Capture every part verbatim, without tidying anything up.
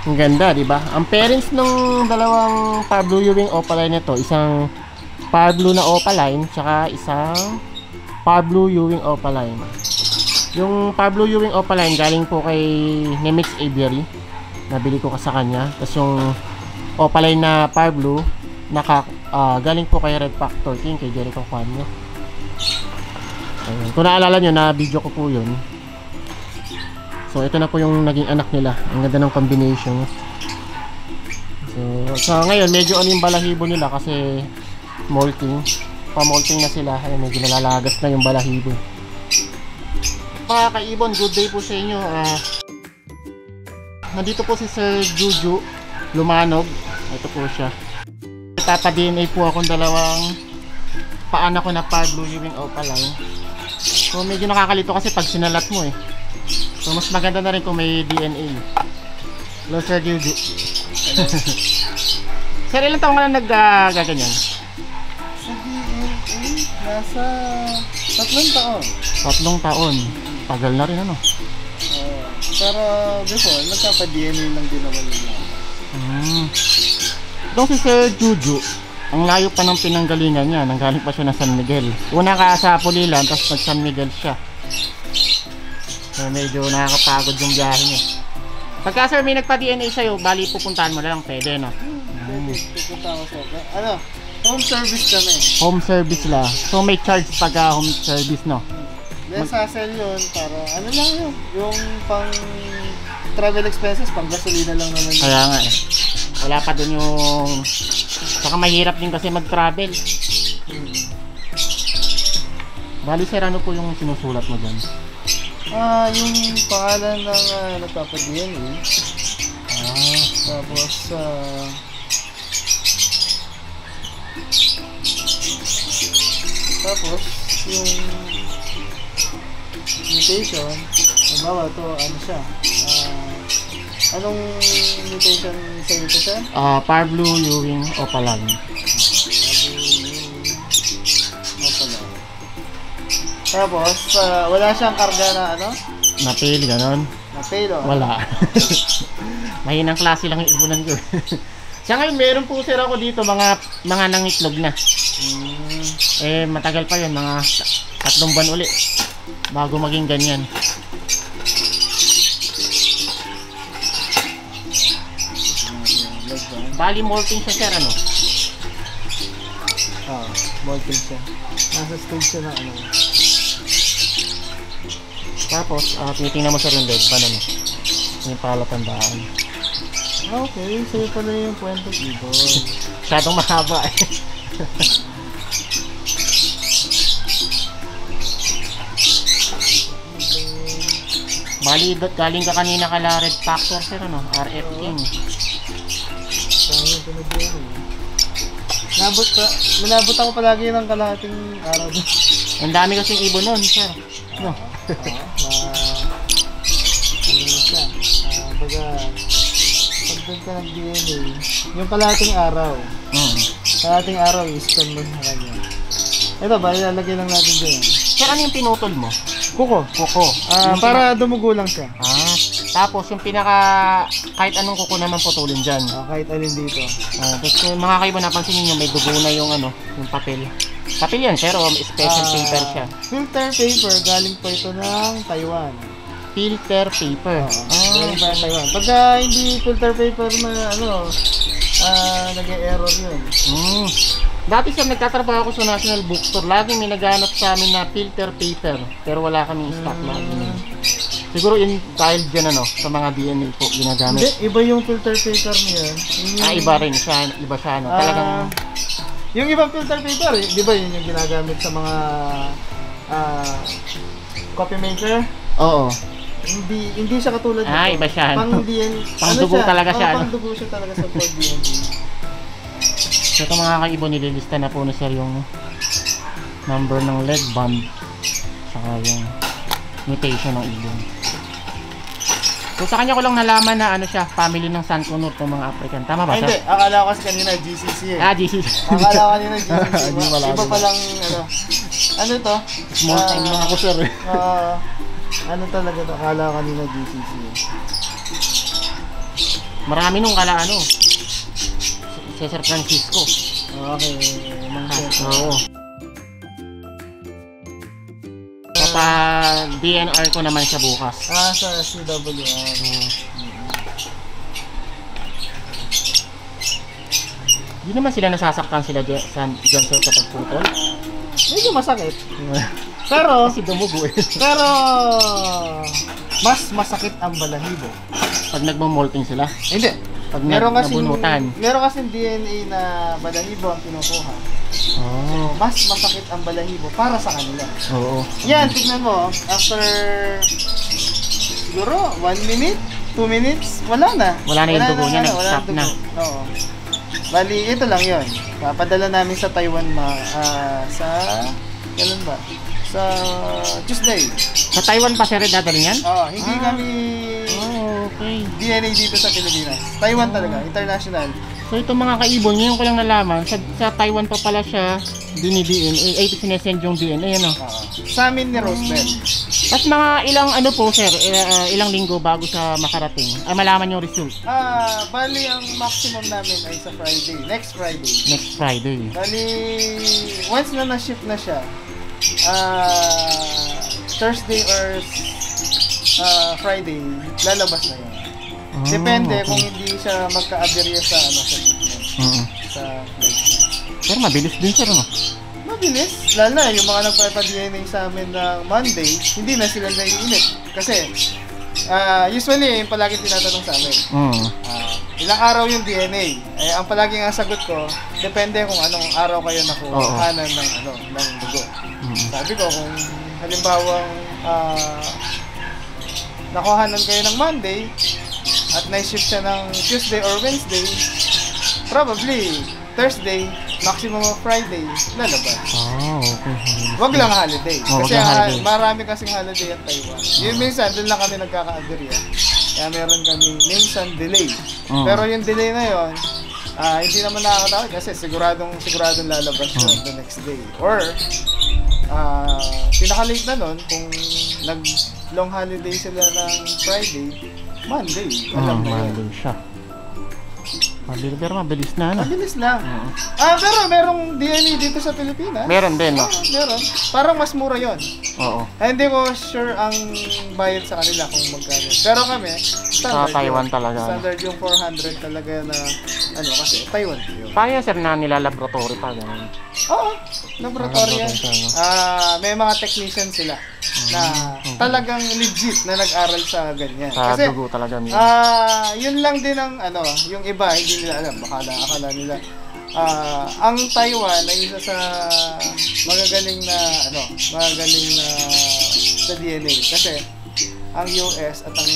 Ang ganda, di ba? Ang parents ng dalawang Power Blue Ewing Opaline nito, isang Power Blue na Opaline, tsaka isang Power Blue Ewing Opaline. Yung Power Blue Ewing Opaline galing po kay Nemix Aviary. Nabili ko ka sa kanya. Tapos yung Opaline na Power Blue, naka, uh, galing po kay Red Factor King, kay Jericho Juanyo. Ayun. Kung naalala nyo, na video ko po yun. So ito na po yung naging anak nila. Ang ganda ng combination. So, so ngayon medyo ano yung balahibo nila kasi molting. Pa-molting na sila. Ayun, medyo nalalagas na yung balahibo. Mga kaibon, good day po sa inyo. Uh, nandito po si Sir Juju Lumanog. Ito po siya. Tapa-D N A po akong dalawang paanak ko na Power Blue Ewing Opaline. So medyo nakakalito kasi pag sinalat mo eh. So mas maganda na rin kung may D N A. Hello Sir Juju. Sir, ilang taong ka na nag-gaganyan? Sa D N A, nasa tatlong taon. Tatlong taon. Tagal na rin ano. Uh, pero before, nagkapa-D N A lang din naman nila. Hmm. Itong si Sir Juju, ang layo pa ng pinanggalingan niya. Nanggaling pa siya ng San Miguel. Una ka sa Pulilan, tapos nag San Miguel siya. So medyo nakakapagod yung biyahe niya. Pagka sir may nagpa-D N A sa'yo, bali pupuntahan mo lang, pwede no? Pwede, pupunta ako sa ano, home service kami. Home service la. So may charge pagka home service no? Then sasel yun para ano lang yun, yung pang travel expenses, pang gasolina lang naman yun. Kaya nga eh. Wala pa dun yung... Saka mahirap din kasi mag-travel. Hmm. Bali sir, ano po yung sinusulat mo dyan? Ah, yung pangalan ng uh, nagpapa-D N A. Ah, tapos uh, tapos yung mutation, halimbawa to ano siya, uh, anong mutation sa ito siya? Ah, Power Blue Ewing Opaline. Tapos, uh, wala siyang karga na ano? Napil, ganon. Napilo? Wala. Mahinang klase lang yung ibunan ko. Siya ngayon, meron po sir ako dito, mga mga nangitlog na. Hmm. Eh, matagal pa yun, mga tatlong buwan uli. Bago maging ganyan. Bali molting siya sir, ano? Ah, molting siya. Nasa stage siya na ano. Tapos, uh, titingnan mo sa rin lead, paano no? Yung palatandaan. Okay, sa'yo pala yung kwento dito. Masyadong mahaba eh. Bali, galing ka kanina kala Red Factor sir, ano? R F King. Saan yung pinagyan eh. Nabot ka, nalabot ako palagi ng kalahating araw doon. Ang dami kasing ibon nun, sir. No? Oo, ma... ano siya, ah, baga, pag doon ka nag-D N A, yung kalahating araw, Mm. kalahating araw, i-spend mo sa kanya. Ito ba, ilalagay lang natin dyan. Sir, ano yung pinutol mo? Kuko. Kuko. Ah, Yung para dumugo lang siya. Ah, tapos yung pinaka, kahit anong kuko naman putulin dyan. Ah, kahit alin dito. Ah, tapos yung mga kaiba napansin niyo may dugo na yung ano, yung papel. Papel yan, pero special Ah, paper siya. Filter paper, galing pa ito ng Taiwan. Filter paper. Oo, galing pa ng Taiwan. Pagka hindi filter paper na ano, ah, nag-e-error yun. Mm. Dati siya nagtatrabaho ako sa National Bookstore. Laging may naghanap sa amin na filter paper. Pero wala kaming stock na ganun. Siguro yun dahil dyan ano, sa mga D N A po Hindi, ginagamit. iba yung filter paper niya. Yung, Ah, iba rin siya. Iba siya ano. ah, Talagang, yung ibang filter paper, eh, di ba yun yung ginagamit sa mga ah, copy maker? oo. Hindi hindi siya katulad Ah, nito. iba siya, ano? Pang D N A. Pangdugo talaga siya, Oh, ano? pangdugo siya talaga sa pag D N A. So ito mga kaibo, nililista na po ni sir yung number ng leg band saka yung mutation ng ibon. So sa kanya ko lang nalaman na ano siya, family ng Sanconur ng mga African. Tama ba Ay, sir? hindi, akala ko kasi kanina G C C eh. Ah, G C C. Akala ko kanina G C C. Hindi pala. Iba pa lang ano. Ano to? Small time Ah, lang ako sir. ah, ano talaga to? Akala ko kanina G C C. Marami nung kala ano. Cesar Francisco. Okay, Mang Ah, Cesar. oo. Papa D N R ko naman siya bukas. Ah, sa C W R. Hmm. Di naman sila nasasaktan sila dyan, sa, dyan sa kapag putol. Medyo masakit. Pero, Kasi dumugo eh. pero, mas masakit ang balahibo. Pag nagmamolting sila. Hindi. Pag Meron nag- kasing, nabunutan. meron kasing D N A na balahibo ang kinukuha. Oh. Mas masakit ang balahibo para sa kanila. Oo. Yan, tignan mo. After, siguro, one minute, two minutes, wala na. Wala na yung dugo niya, ano, wala nag-stop dugo. na. Oo. Bali, ito lang yon. Papadala namin sa Taiwan ma, ah, sa, kailan ba? Sa Tuesday. Sa Taiwan pa sir dadalhin yan? Oo, hindi Ah. kami Oh, okay. D N A dito sa Pilipinas. Taiwan talaga, international. So itong mga kaibon, ngayon ko lang nalaman, sa, sa Taiwan pa pala siya dini-D N A, ay sinesend yung D N A, ano? Oo. Sa amin ni Rosebell. Tapos mga ilang ano po sir, il- uh, ilang linggo bago siya makarating, ay malaman yung result Ah, bali ang maximum namin ay sa Friday, next Friday. next Friday. Bali, once na na-ship na siya, ah, Thursday or ah, Friday, lalabas na yun. Ah, Depende okay. kung hindi siya magka-aberya sa ano sa shipment, Mm-mm. sa flight niya. Pero mabilis din sir, no? Mabilis, lalo na yung mga nagpapa-D N A sa amin ng Monday, hindi na sila naiinit. Kasi, ah, usually, yung palagi tinatanong sa amin, Mm. ah, ilang araw yung D N A? Eh, ang palagi nga sagot ko, depende kung anong araw kayo nakuhanan ng, ano, ng dugo. Mm. Sabi ko, kung halimbawa, ah, nakuhanan kayo ng Monday, at na-ship siya ng Tuesday or Wednesday, probably, Thursday, maximum of Friday, lalabas. Oh, okay. Wag lang holiday. Oh, wag Kasi lang ah, holiday. marami kasing holiday at Taiwan. Yung minsan, doon lang kami nagkaka-aberya. Kaya meron kami minsan delay. Mm. Pero yung delay na yon, ah, hindi naman nakakatakot kasi siguradong siguradong lalabas yun Mm. the next day. Or, ah, pinaka-late na nun, kung nag-long holiday sila ng Friday, Monday. Alam Mm, na yun. mabilis siya. Mabilis, pero mabilis na, ano? Mabilis lang. Oo. Ah, pero merong D N A dito sa Pilipinas. Meron din, no? Oo, meron. Parang mas mura yon. Oo. Ay, hindi ko sure ang bayad sa kanila kung magkano. Pero kami, standard Sa Taiwan yun. talaga, ano? Standard yung four hundred talaga na, ano kasi, Taiwan yun. Paano yan sir na nila laboratory pa, gano'n? Oo, laboratory yan. Ah, laboratory. Ah, may mga technician sila na Mhm. talagang legit na nag-aral sa ganyan. Sa Kasi, dugo talaga nila. ah, yun lang din ang, ano, yung iba, hindi nila alam. Baka na, akala nila. Ah, ang Taiwan ay isa sa magagaling na, ano, magagaling na sa D N A. Kasi, ang U S at ang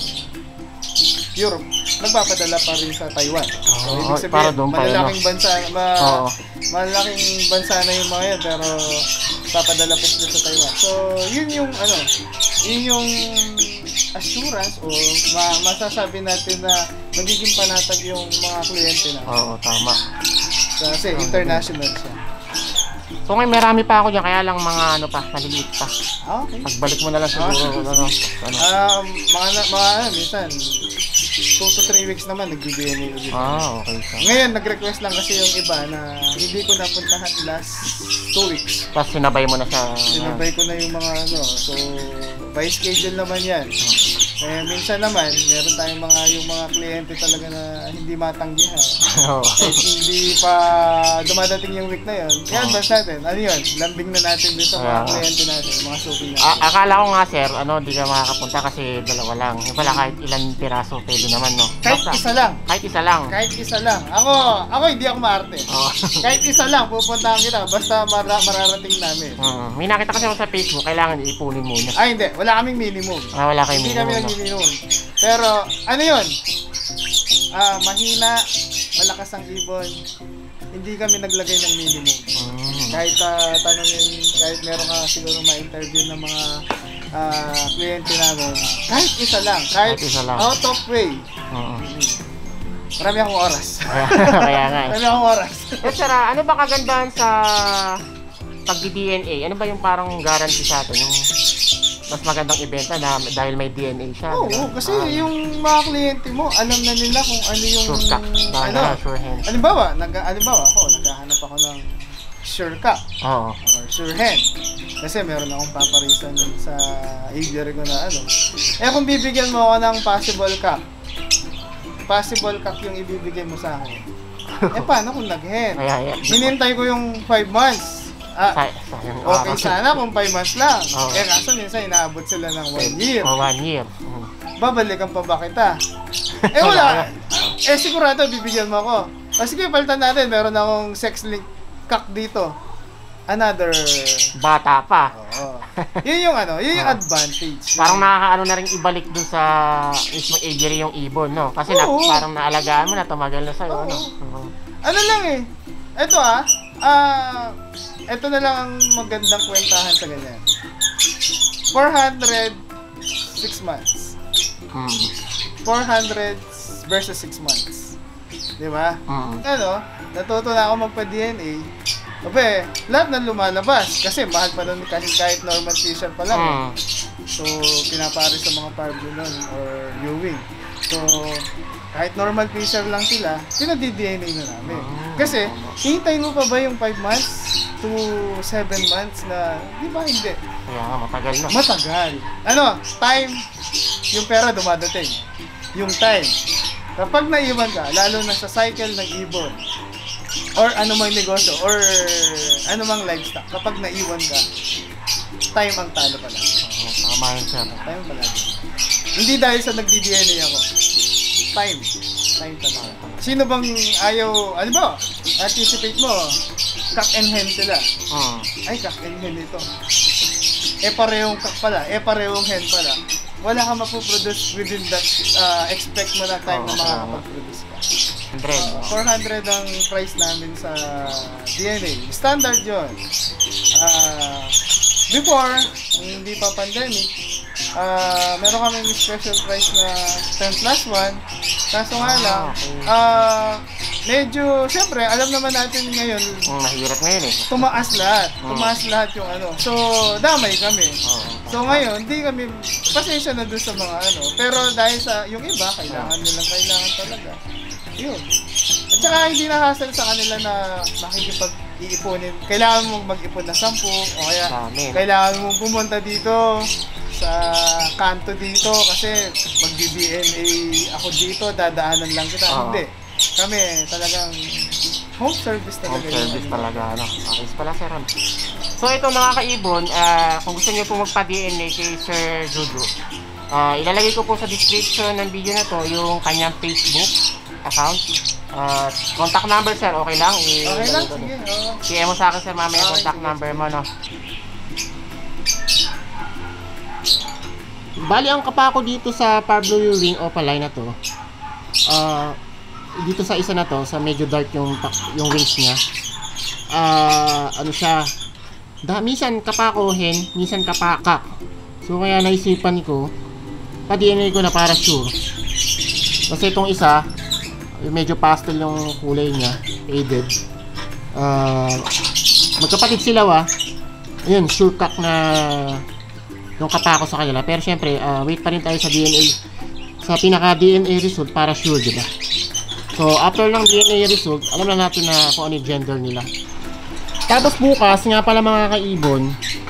Europe, nagpapadala pa rin sa Taiwan. So, Oo, ibig sabihin, para doon pa yun, malalaking no? bansa, ma, Oo. malalaking bansa na yung mga yan, pero papadala pa sila sa Taiwan. So, yun yung, ano, yun yung assurance o ma masasabi natin na magiging panatag yung mga kliyente na. Oo, tama. Kasi international siya. So ngayon marami pa ako dyan, kaya lang mga ano pa, maliliit pa. Ah, okay. Pagbalik mo na lang siguro, Ah, ano, ano. Um, mga, na- mga ano, minsan, two to three weeks naman, nag-D N A ulit. Ah, okay. So. Ngayon, nag-request lang kasi yung iba na hindi ko napuntahan last two weeks. Tapos sinabay mo na sa... Sinabay ko na yung mga ano, so, by schedule naman yan. Eh, minsan naman, meron tayong mga, yung mga kliyente talaga na hindi matanggihan. Oo. Kahit hindi pa dumadating yung week na yun, i-advance natin. Ano yun? Lambing na natin dito sa mga Ah. kliyente natin, yung mga suki natin. A- akala ko nga sir, ano, di ka makakapunta kasi dalawa lang. Yung pala kahit ilang piraso, pwede naman, no? Kahit Basta- isa lang. Kahit isa lang. Kahit isa lang. Ako, ako hindi ako maarte. Oo. Kahit isa lang, pupuntahan kita. Basta mara- mararating namin. Mm, may nakita kasi ako sa Facebook, kailangan ipunin muna. Ay, hindi. Wala kaming minimum. Ah, wala kayo Hindi kami minimum, no? nag-minimum. Pero, ano yun? Ah, mahina, malakas ang ibon. Hindi kami naglagay ng minimum. Mm. Kahit uh, tanongin, kahit meron ka siguro ma-interview ng mga ah, kliyente namin, kahit isa lang, kahit, Kahit isa lang. out of way. Oo. Marami akong oras. Kaya, kaya nga eh. Marami akong oras. Eh sir, ah, ano ba kagandahan sa pag-D N A? Ano ba yung parang guarantee sa atin? Yung mas magandang ibenta na dahil may D N A siya. Oo, diba? kasi Ah, yung mga kliyente mo, alam na nila kung ano yung... Sure cock. ano, Ah, sure hen. Halimbawa, nag, halimbawa ako, naghahanap ako ng sure cock Oo. or sure hen. Kasi meron akong paparisan sa aviary ko na ano. Eh kung bibigyan mo ako ng possible cock, possible cock yung ibibigay mo sa akin. Eh paano kung nag-hen? Kaya, yeah. Hinintay ko yung five months. Ah, Say, sayang okay araw. sana kung five months lang. Oo. Eh kaso minsan inaabot sila ng one year. Oh, one year. Mm. Babalikan pa ba kita? Eh wala. Eh sigurado bibigyan mo ako. O sige, palitan natin. Meron akong sex link cock dito. Another... Bata pa. Oo. Yun yung ano, yun yung Oo. advantage. Parang nakakaano na rin ibalik dun sa mismo aviary yung ibon, no? Kasi na, Oo. parang naalagaan mo na, tumagal na sa'yo, Oo. ano? Oo. Ano lang eh. Ito ah. Ah, ito na lang ang magandang kwentahan sa ganyan. four hundred, six months. Mm. four hundred versus six months. Di ba? Mm. Ano, natuto na ako magpa-D N A. Abe, lahat ng lumalabas. Kasi mahal pa nun kasi kahit normal fisher pa lang. eh. Mm. So, pinapare sa mga parblue nun or Ewing. So, kahit normal fisher lang sila, pinadi-D N A na namin. Kasi, hintayin mo pa ba yung five months to seven months na, di ba hindi? Kaya nga, matagal na. Matagal. Ano, time, yung pera dumadating. Yung time. Kapag naiwan ka, lalo na sa cycle ng ibon, or anumang negosyo, or anumang livestock, kapag naiwan ka, time ang talo pala. Oo, tama yun, sir. Time pala. Hindi dahil sa nagdi-D N A ako. Time. Time talaga. Sino bang ayaw, ano ba? Anticipate mo, cock and hen sila. Mm. Ay, cock and hen ito. Eh parehong cock pala, eh parehong hen pala. Wala ka mapuproduce within that, uh, expect mo na time na Oo, makakapag-produce ka. one hundred. Uh, four hundred ang price namin sa D N A. Standard yun. Uh, before, hindi pa pandemic, uh, meron kami special price na ten plus one. Kaso nga lang, uh, medyo, syempre, alam naman natin ngayon, Mm, mahirap ngayon eh. tumaas lahat. Tumaas lahat yung ano. So, damay kami. Oo. So ngayon, hindi kami, pasensya na dun sa mga ano. Pero dahil sa yung iba, kailangan nilang kailangan talaga. Yun. At saka hindi na hassle sa kanila na makikipag-iipunin. Kailangan mong mag-ipon na sampu o kaya Dami. kailangan mong pumunta dito sa kanto dito kasi mag-D N A ako dito, dadaanan lang kita. Oo. Hindi. Kami talagang home service talaga. Home service yung- talaga, ano. Ayos pala, sir. ano. So, ito mga kaibon, ah, kung gusto niyo po magpa-D N A kay Sir Juju, ah, ilalagay ko po sa description ng video na to yung kanyang Facebook account. Ah, contact number, sir, okay lang? I- Okay lang, ko sige. doon. Oo. P M mo sa akin, sir, mamaya Okay, contact sige, number sige. mo, no? Bali, ang kapako dito sa Pablo Ewing Opaline na to, ah, dito sa isa na to, sa medyo dark yung yung wings niya. Ah, ano siya? Da, minsan kapako hen, minsan kapakak. So kaya naisipan ko, pa-D N A ko na para sure. Kasi itong isa, medyo pastel yung kulay niya, faded. Ah, magkapatid sila wa. Ayun, sure cock na yung kapako sa kanila. Pero syempre, ah, wait pa rin tayo sa D N A, sa pinaka D N A result para sure, di ba? So, after ng D N A result, alam na natin na kung ano yung gender nila. Tapos bukas, nga pala mga kaibon,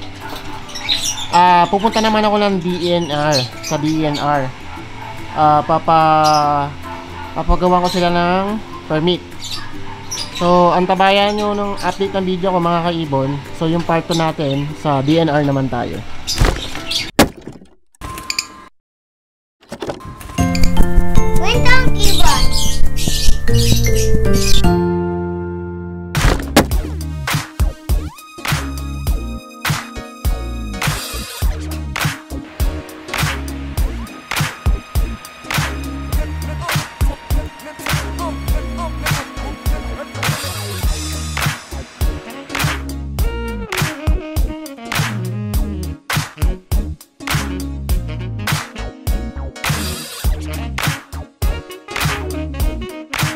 ah, pupunta naman ako ng D N R, sa D N R. Ah, papa, papagawa ko sila ng permit. So, antabayan nyo nung update ng video ko mga kaibon. So, yung part two natin, sa D N R naman tayo.